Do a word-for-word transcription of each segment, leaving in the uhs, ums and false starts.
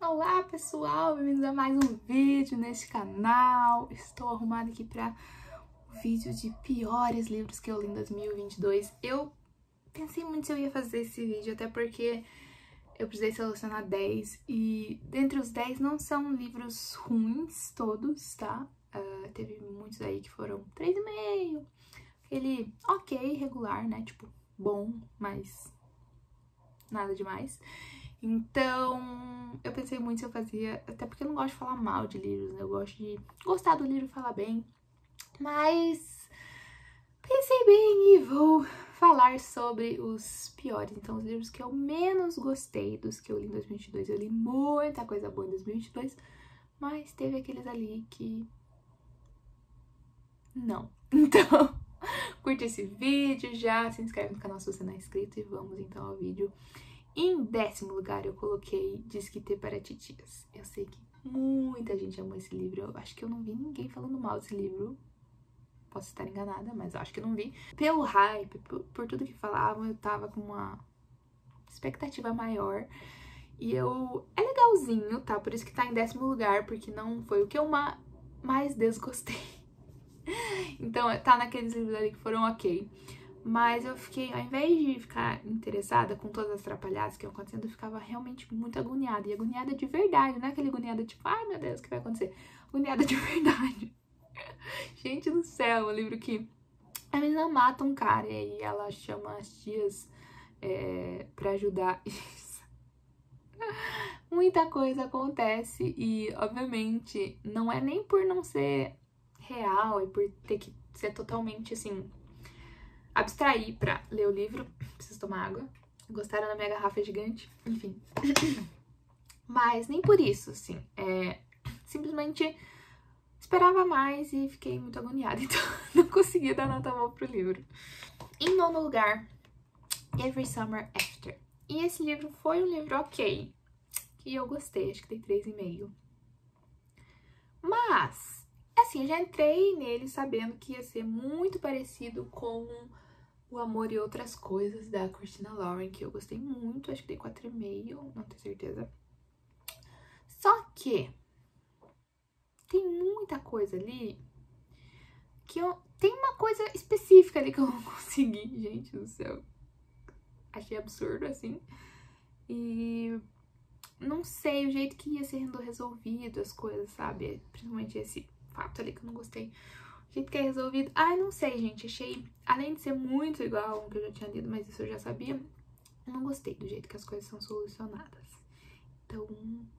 Olá pessoal, bem-vindos a mais um vídeo neste canal. Estou arrumada aqui para o vídeo de piores livros que eu li em dois mil e vinte e dois. Eu pensei muito se eu ia fazer esse vídeo, até porque eu precisei selecionar dez e dentre os dez não são livros ruins todos, tá? Uh, teve muitos aí que foram três e meio, aquele ok, regular, né? Tipo, bom, mas nada demais. Então, eu pensei muito se eu fazia, até porque eu não gosto de falar mal de livros, né? Eu gosto de gostar do livro e falar bem. Mas pensei bem e vou falar sobre os piores. Então, os livros que eu menos gostei dos que eu li em dois mil e vinte e dois. Eu li muita coisa boa em dois mil e vinte e dois, mas teve aqueles ali que... não. Então, curte esse vídeo já, se inscreve no canal se você não é inscrito e vamos então ao vídeo. Em décimo lugar, eu coloquei Disquite para Titias. Eu sei que muita gente amou esse livro. Eu acho que eu não vi ninguém falando mal desse livro. Posso estar enganada, mas eu acho que eu não vi. Pelo hype, por, por tudo que falavam, eu tava com uma expectativa maior. E eu... é legalzinho, tá? Por isso que tá em décimo lugar, porque não foi o que eu ma... mais desgostei. Então, tá naqueles livros ali que foram ok. Mas eu fiquei, ao invés de ficar interessada com todas as atrapalhadas que iam acontecendo, eu ficava realmente muito agoniada. E agoniada de verdade, não é aquele agoniada tipo, ai meu Deus, o que vai acontecer? Agoniada de verdade. Gente do céu, um livro que a menina mata um cara e aí ela chama as tias é, pra ajudar. Muita coisa acontece e, obviamente, não é nem por não ser real e por ter que ser totalmente, assim... abstrair pra ler o livro. Preciso tomar água. Gostaram da minha garrafa gigante? Enfim. Mas nem por isso, assim. É, simplesmente esperava mais e fiquei muito agoniada. Então não consegui dar nota boa pro livro. Em nono lugar, Every Summer After. E esse livro foi um livro ok. Que eu gostei. Acho que tem três e meio. Mas, assim, eu já entrei nele sabendo que ia ser muito parecido com... O Amor e Outras Coisas, da Christina Lauren, que eu gostei muito, acho que dei quatro e meio, não tenho certeza. Só que tem muita coisa ali que eu... tem uma coisa específica ali que eu não consegui, gente do céu. Achei absurdo, assim. E não sei o jeito que ia sendo resolvido as coisas, sabe? Principalmente esse fato ali que eu não gostei. O jeito que é resolvido... ai, não sei, gente. Achei... além de ser muito igual ao que eu já tinha lido, mas isso eu já sabia, eu não gostei do jeito que as coisas são solucionadas. Então,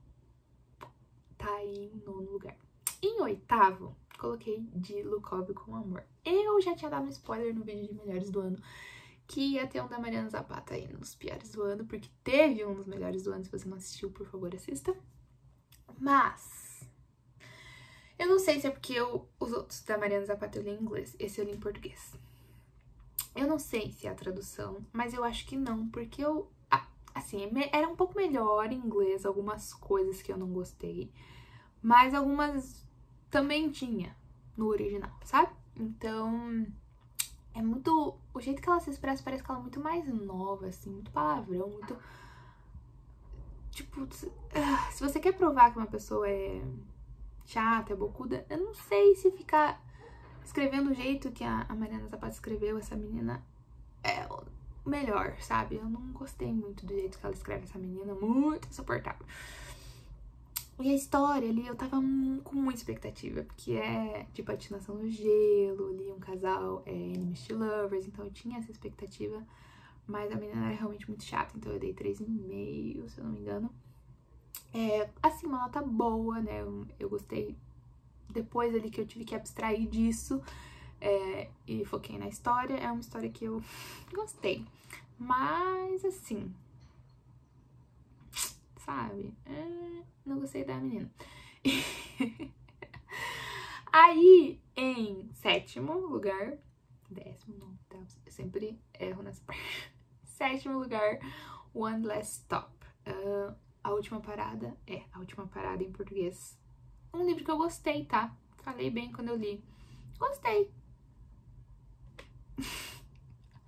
tá aí em nono lugar. Em oitavo, coloquei De Lukov com Amor. Eu já tinha dado um spoiler no vídeo de melhores do ano, que ia ter um da Mariana Zapata aí nos piores do ano, porque teve um dos melhores do ano. Se você não assistiu, por favor, assista. Mas... eu não sei se é porque eu, os outros da Mariana Zapata eu li em inglês, esse eu li em português. Eu não sei se é a tradução, mas eu acho que não, porque eu... ah, assim, era um pouco melhor em inglês, algumas coisas que eu não gostei, mas algumas também tinha no original, sabe? Então, é muito... o jeito que ela se expressa parece que ela é muito mais nova, assim, muito palavrão, muito... tipo, se você quer provar que uma pessoa é... chata, é bocuda, eu não sei se ficar escrevendo o jeito que a, a Mariana Zapata escreveu essa menina é o melhor, sabe? Eu não gostei muito do jeito que ela escreve essa menina, muito insuportável. E a história ali, eu tava com muita expectativa, porque é de patinação no gelo, ali um casal é enemies to lovers, então eu tinha essa expectativa, mas a menina era realmente muito chata, então eu dei três e meio, se eu não me engano. É, assim, uma nota boa, né? Eu, eu gostei depois ali que eu tive que abstrair disso é, e foquei na história. É uma história que eu gostei, mas assim, sabe? É, não gostei da menina. Aí, em sétimo lugar, décimo, não, tá? Eu sempre erro nessa parte. Sétimo lugar, One Last Stop. Uh, a última parada, é, a última parada em português. Um livro que eu gostei, tá? Falei bem quando eu li. Gostei.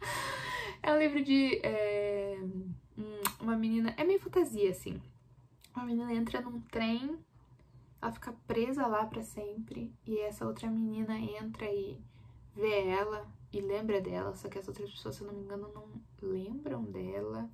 É um livro de é, uma menina... é meio fantasia, assim. uma menina entra num trem, ela fica presa lá pra sempre, e essa outra menina entra e vê ela e lembra dela, só que as outras pessoas, se eu não me engano, não lembram dela.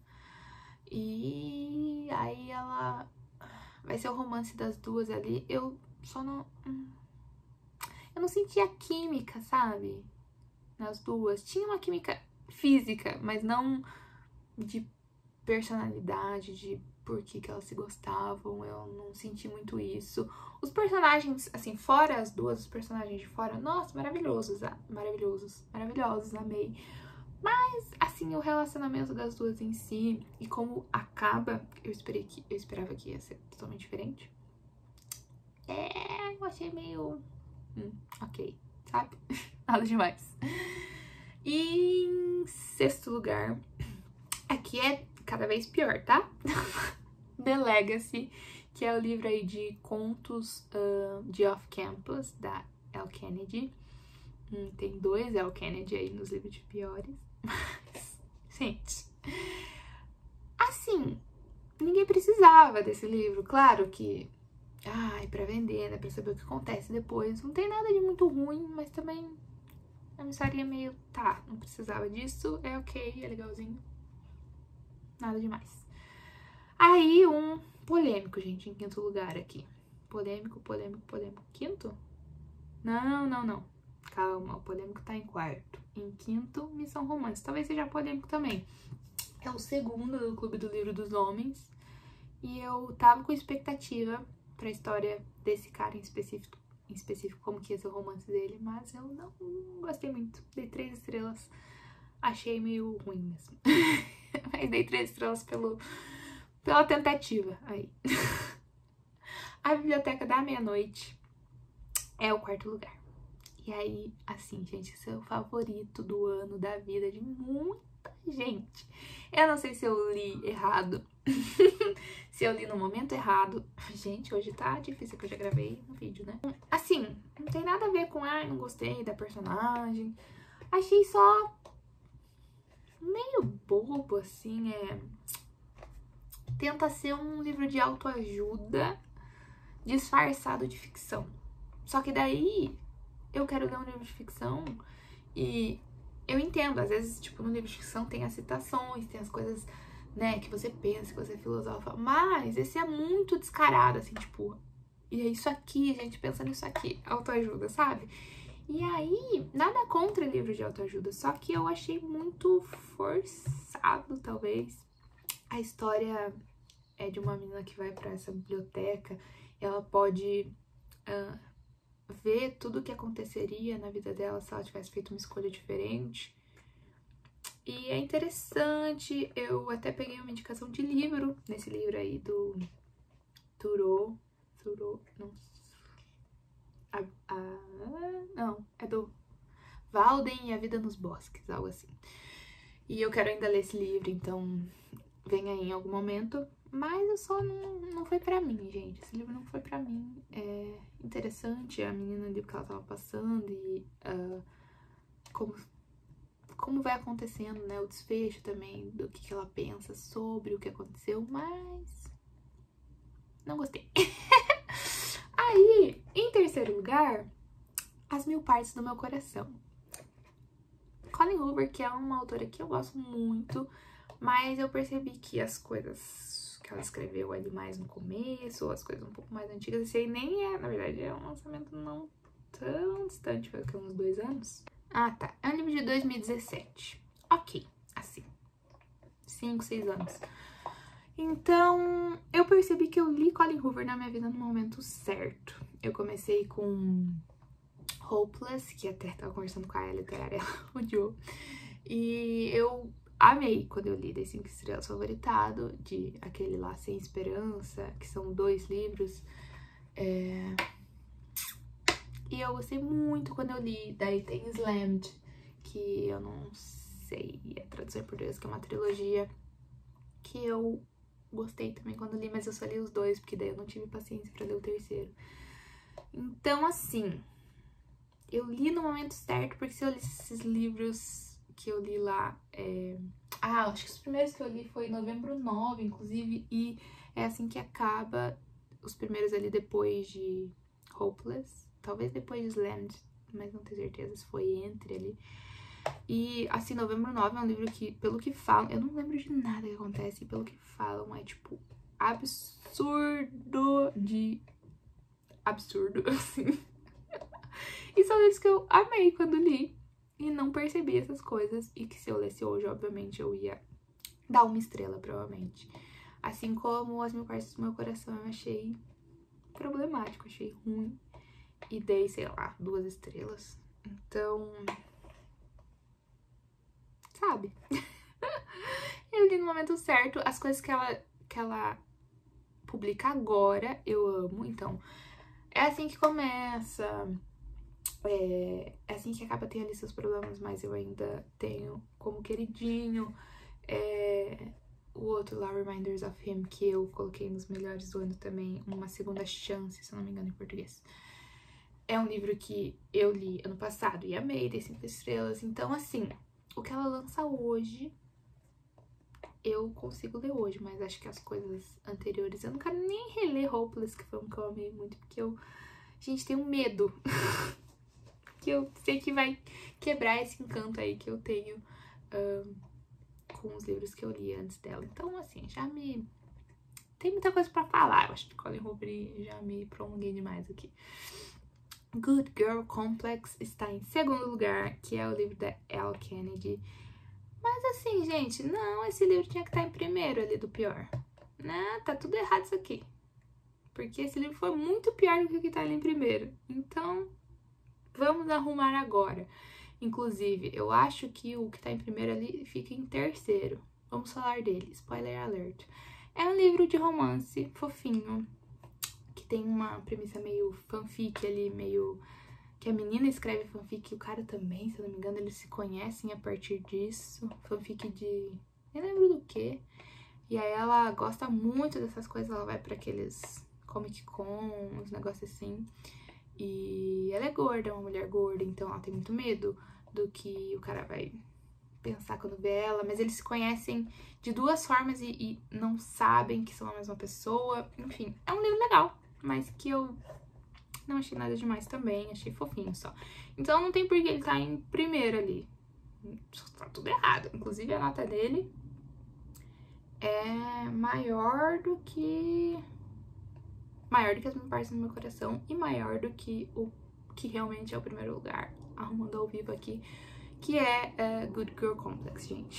E aí ela vai ser o romance das duas ali. Eu só não... Eu não senti a química, sabe? Nas duas. Tinha uma química física, mas não de personalidade, de por que que elas se gostavam. Eu não senti muito isso. Os personagens, assim, fora as duas, os personagens de fora, nossa, maravilhosos, maravilhosos, maravilhosos, amei. Mas, assim, o relacionamento das duas em si e como acaba, eu esperei que eu esperava que ia ser totalmente diferente. É, eu achei meio... Hum, ok, sabe? Nada demais. E em sexto lugar, aqui é cada vez pior, tá? The Legacy, que é o livro aí de contos uh, de Off-Campus, da Elle Kennedy. Hum, tem dois Elle Kennedy aí nos livros de piores. Mas, gente, assim, ninguém precisava desse livro. Claro que, ai, pra vender, né, pra saber o que acontece depois. Não tem nada de muito ruim, mas também a minha história é meio, tá, não precisava disso, é ok, é legalzinho. Nada demais. Aí, um polêmico, gente, em quinto lugar aqui. Polêmico, polêmico, polêmico. Quinto? Não, não, não. Calma, o polêmico tá em quarto. Em quinto, Missão Romance. Talvez seja polêmico também. É o segundo do Clube do Livro dos Homens. E eu tava com expectativa pra história desse cara em específico, em específico como que ia ser o romance dele, mas eu não gostei muito. Dei três estrelas. Achei meio ruim mesmo. Mas dei três estrelas pelo, pela tentativa. Aí. A Biblioteca da Meia-Noite é o quarto lugar. E aí, assim, gente, esse é o favorito do ano, da vida de muita gente. Eu não sei se eu li errado, se eu li no momento errado. Gente, hoje tá difícil, que eu já gravei no vídeo, né? Assim, não tem nada a ver com, ah, não gostei da personagem. Achei só meio bobo, assim, é... Tenta ser um livro de autoajuda disfarçado de ficção. Só que daí... eu quero ler um livro de ficção e eu entendo, às vezes, tipo, no livro de ficção tem as citações, tem as coisas, né, que você pensa, que você filosofa, mas esse é muito descarado, assim, tipo, e é isso aqui, a gente pensa nisso aqui, autoajuda, sabe? E aí, nada contra livro de autoajuda, só que eu achei muito forçado, talvez. A história é de uma menina que vai pra essa biblioteca, ela pode... Uh, ver tudo o que aconteceria na vida dela se ela tivesse feito uma escolha diferente. E é interessante, eu até peguei uma indicação de livro, nesse livro aí do Thoreau, Thoreau, não, a, a, não, é do Walden e a Vida nos Bosques, algo assim. E eu quero ainda ler esse livro, então vem aí em algum momento. Mas eu só não, não foi pra mim, gente. Esse livro não foi pra mim. É interessante a menina ali, o que ela tava passando e uh, como, como vai acontecendo, né? O desfecho também do que, que ela pensa sobre o que aconteceu, mas não gostei. Aí, em terceiro lugar, As Mil Partes do Meu Coração. Colleen Hoover, que é uma autora que eu gosto muito, mas eu percebi que as coisas que ela escreveu ali mais no começo, ou as coisas um pouco mais antigas, esse aí nem é, na verdade, é um lançamento não tão distante, foi que uns dois anos. Ah, tá. É um livro de dois mil e dezessete. Ok, assim. Cinco, seis anos. Então, eu percebi que eu li Colleen Hoover na minha vida no momento certo. Eu comecei com Hopeless, que até tava conversando com a Aya Literária, ela odiou. E eu amei quando eu li Dei Cinco Estrelas Favoritado, de aquele lá Sem Esperança, que são dois livros. É... E eu gostei muito quando eu li. Daí tem Slammed, que eu não sei a tradução em português, que é uma trilogia que eu gostei também quando li, mas eu só li os dois, porque daí eu não tive paciência pra ler o terceiro. Então, assim, eu li no momento certo, porque se eu li esses livros que eu li lá, é... ah, acho que os primeiros que eu li foi em novembro nove, inclusive, e É assim que acaba os primeiros ali depois de Hopeless. Talvez depois de Slammed, mas não tenho certeza se foi entre ali. E, assim, Novembro nove é um livro que, pelo que falam, eu não lembro de nada que acontece, e pelo que falam, é, tipo, absurdo de absurdo, assim. E são livros que eu amei quando li e não percebi essas coisas, e que se eu lesse hoje, obviamente, eu ia dar uma estrela, provavelmente. Assim como As Mil Partes do Meu Coração, eu achei problemático, achei ruim, e dei, sei lá, duas estrelas. Então, sabe? Eu li no momento certo. As coisas que ela, que ela publica agora, eu amo. Então, é assim que começa. É, é assim que acaba tendo ali seus problemas, mas eu ainda tenho como queridinho. É, o outro lá, Reminders of Him, que eu coloquei nos melhores do ano também. Uma Segunda Chance, se eu não me engano, em português. É um livro que eu li ano passado e amei, dei cinco estrelas. Então, assim, o que ela lança hoje, eu consigo ler hoje, mas acho que as coisas anteriores eu não quero nem reler Hopeless, que foi um que eu amei muito, porque eu, gente, tenho medo que eu sei que vai quebrar esse encanto aí que eu tenho um, com os livros que eu li antes dela. Então, assim, já me... tem muita coisa pra falar. Eu acho que Colleen Hoover já me prolonguei demais aqui. Good Girl Complex está em segundo lugar, que é o livro da Elle Kennedy. Mas assim, gente, não, esse livro tinha que estar em primeiro ali do pior. Né? Tá tudo errado isso aqui. Porque esse livro foi muito pior do que o que tá ali em primeiro. Então, vamos arrumar agora. Inclusive, eu acho que o que tá em primeiro ali fica em terceiro. Vamos falar dele. Spoiler alert. É um livro de romance fofinho, que tem uma premissa meio fanfic ali, meio... que a menina escreve fanfic e o cara também, se eu não me engano, eles se conhecem a partir disso. Fanfic de... nem lembro do que. E aí ela gosta muito dessas coisas, ela vai pra aqueles Comic Con, uns negócios assim. E ela é gorda, é uma mulher gorda, então ela tem muito medo do que o cara vai pensar quando vê ela. Mas eles se conhecem de duas formas e, e não sabem que são a mesma pessoa. Enfim, é um livro legal, mas que eu... não achei nada demais também, achei fofinho só. Então não tem por que ele tá em primeiro ali. Tá tudo errado. Inclusive a nota dele é maior do que... maior do que As Mil Partes do Meu Coração e maior do que o que realmente é o primeiro lugar, arrumando ao vivo aqui, que é uh, Good Girl Complex, gente.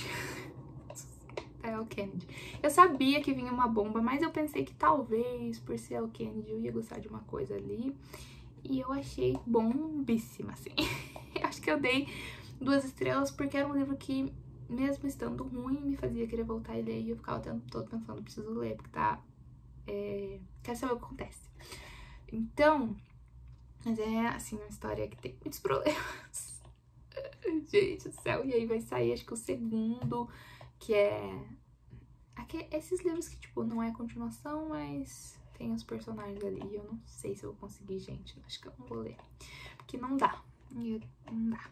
É Elle Kennedy. Eu sabia que vinha uma bomba, mas eu pensei que talvez, por ser Elle Kennedy, eu ia gostar de uma coisa ali. E eu achei bombíssima, assim. Acho que eu dei duas estrelas porque era um livro que, mesmo estando ruim, me fazia querer voltar e ler. E eu ficava o tempo todo pensando, preciso ler, porque tá... É... quero saber o que acontece. Então, mas é, assim, uma história que tem muitos problemas. Gente do céu. E aí vai sair, acho que o segundo, que é... Aqui, esses livros que, tipo, não é continuação, mas tem os personagens ali. E eu não sei se eu vou conseguir, gente. Acho que eu não vou ler. Porque não dá. Não dá.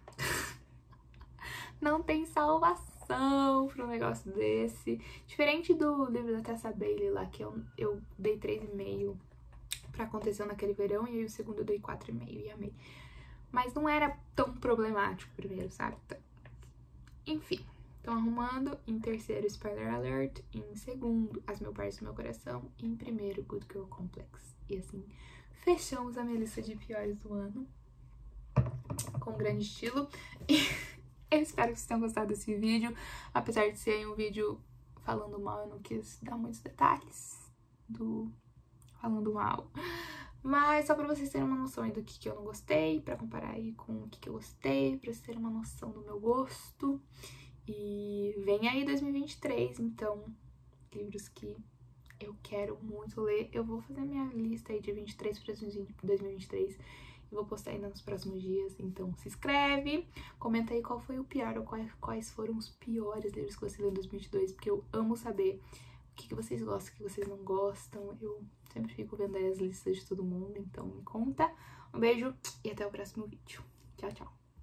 Não tem salvação pra um negócio desse. Diferente do livro da Tessa Bailey lá, que eu, eu dei três e meio pra acontecer naquele verão. E aí o segundo eu dei quatro e meio e amei. Mas não era tão problemático o primeiro, sabe? Enfim. Então, arrumando, em terceiro, Spoiler Alert, em segundo, As Mil Partes do Meu Coração, e em primeiro, Good Girl Complex. E assim, fechamos a minha lista de piores do ano, com grande estilo. E eu espero que vocês tenham gostado desse vídeo, apesar de ser um vídeo falando mal, eu não quis dar muitos detalhes do falando mal. Mas só pra vocês terem uma noção aí do que, que eu não gostei, pra comparar aí com o que, que eu gostei, pra vocês terem uma noção do meu gosto. E vem aí dois mil e vinte e três, então, livros que eu quero muito ler. Eu vou fazer minha lista aí de vinte e três para dois mil e vinte e três e vou postar ainda nos próximos dias. Então, se inscreve, comenta aí qual foi o pior ou quais, quais foram os piores livros que você leu em dois mil e vinte e dois, porque eu amo saber o que, que vocês gostam, o que vocês não gostam. Eu sempre fico vendo aí as listas de todo mundo, então me conta. Um beijo e até o próximo vídeo. Tchau, tchau!